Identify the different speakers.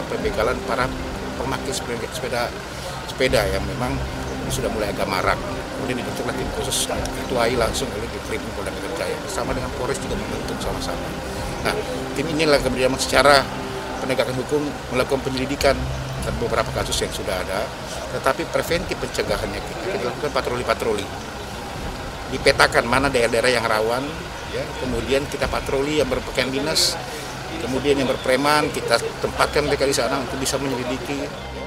Speaker 1: pembegalan para pemakai sepeda yang memang ini sudah mulai agak marak. Kemudian dibentuklah tim khusus diketuai langsung oleh Ditkrim Polda Metro Jaya bersama dengan Polres juga membentuk sama-sama. Nah, tim inilah kemudian secara penegakan hukum melakukan penyelidikan dan beberapa kasus yang sudah ada, tetapi preventif pencegahannya kita lakukan patroli-patroli. Dipetakan mana daerah-daerah yang rawan, ya, kemudian kita patroli yang berpakaian dinas, kemudian yang berpreman kita tempatkan mereka di sana untuk bisa menyelidiki.